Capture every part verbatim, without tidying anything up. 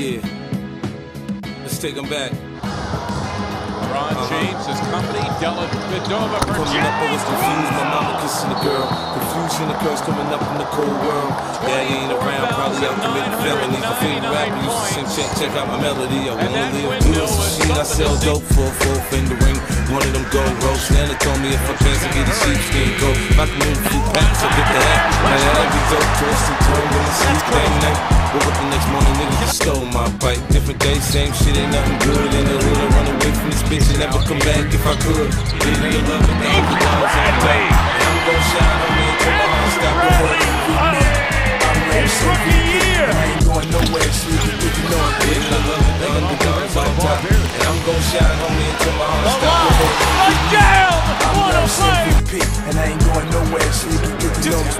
Yeah. Let's take them back. Ron uh-huh. James' company, Della Vedova for coming up, I was confused. My mama kissing the girl. Confusion occurs coming up in the cold world. Daddy ain't around, probably out committing felonies. My favorite rapper used to sing, check, check out my melody. I wanna live good. Shit, I sell dope for a four finger ring. One of them gold ropes. Nana told me if I can't get a sheepskin coat, I can move a few packs, I get the hat. Now that every dope twist and turn when I sleep that night. Woke up the next morning, niggas just stole my bike. Different day, same shit, ain't nothing good in the hood. I run away from this bitch and never come back if I could. It ain't love it, ain't the dogs on the way. And I'm gon' shine on me until my heart stop recording. His rookie year. I ain't going nowhere, so you can get to know it. It ain't love it, ain't the dogs on top. And I'm gon' shine on me until my heart stop recording. Down! What a play! And I ain't going nowhere, so you can get to know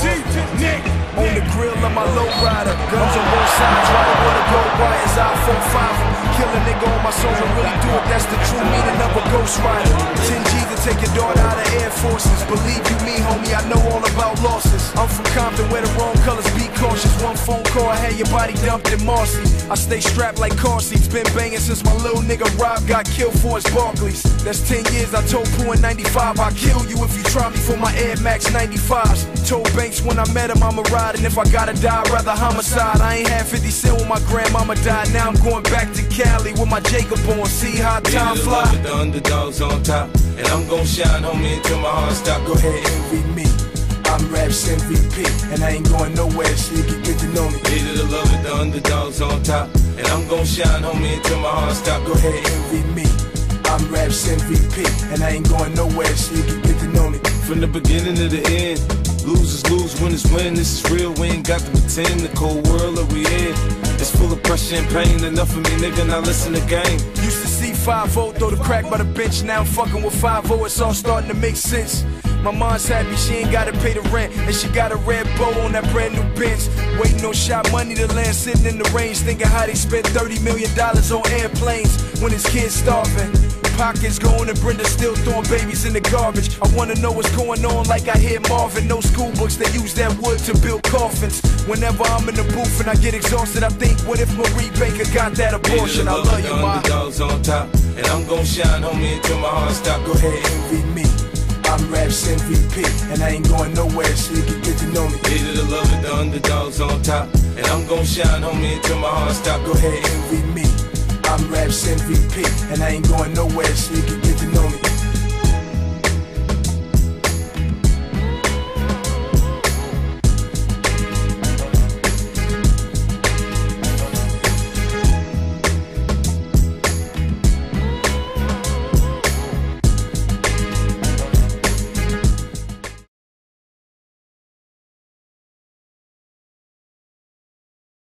it. On the grill of my low rider, guns on both sides, right where the gold wires, iPhone five. Kill a nigga on my soul and really do it, that's the true meaning of a ghost rider. ten G's to take your daughter out of Air Forces. Believe you me, homie, I know all about losses. I'm from Compton where the wrong colors, be cautious. One phone call, I had your body dumped in Marcy. I stay strapped like car seats, been banging since my little nigga Rob got killed for his Barclays. That's ten years, I told Pooh in ninety-five, I'll kill you if you try me for my Air Max ninety-fives. Told Banks when I met him I'ma ride, and if I gotta die, I'd rather homicide. I ain't had fifty cent when my grandmama died, now I'm going back to Cali with my Jacob on. See how time fly? The underdogs on top, and I'm gon' shine on me until my heart stop. Go ahead, envy me. I'm Raps M V P, and I ain't going nowhere, so you can get to know me. Hated to love it, the underdogs on top, and I'm gon' shine on me until my heart stop. Go ahead, envy me. I'm Raps M V P, and I ain't going nowhere, so you can get to know me. From the beginning to the end, losers lose, winners win. This is real, we ain't got to pretend. The cold world that we in, it's full of pressure and pain. Enough of me, nigga, now listen to game. Used to see five oh, throw the crack by the bench. Now I'm fucking with five oh, it's all starting to make sense. My mom's happy she ain't gotta pay the rent, and she got a red bow on that brand new Benz. Waiting on shot money to land, sitting in the range, thinking how they spent thirty million dollars on airplanes when his kids starving. Pockets going and Brenda still throwing babies in the garbage. I wanna know what's going on like I hear Marvin. No school books, they use that wood to build coffins. Whenever I'm in the booth and I get exhausted, I think, what if Marie Baker got that abortion? I love you, ma. Underdogs on top, and I'm gon' shine on me until my heart stop. Go ahead, envy me. I'm Raps M V P, and I ain't going nowhere, so you can get to know me. Hated to love it, the underdogs on top, and I'm gon' shine on me until my heart stop. Go ahead, envy me. I'm Raps M V P, and I ain't going nowhere, so you can get to know me.